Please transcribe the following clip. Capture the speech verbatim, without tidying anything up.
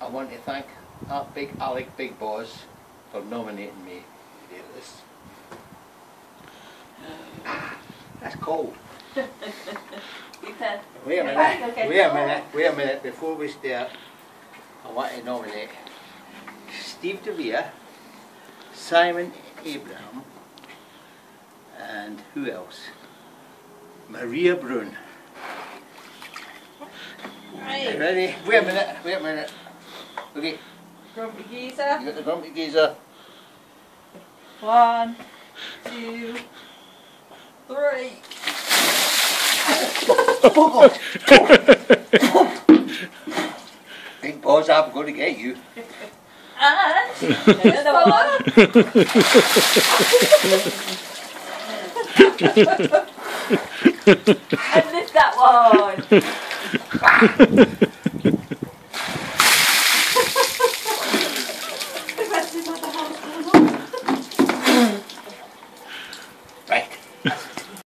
I want to thank that big Alec Big Boss for nominating me to do this. That's cold. Wait a minute, okay. wait a minute, wait a minute, before we start, I want to nominate Steve DeVere, Simon Abraham, and who else? Maria Brun. Right. Ready? Wait a minute, wait a minute. Okay. Grumpy geezer. You got the grumpy geezer. One, two, three. Big Boss, I'm going to get you. And another one. And lift that one.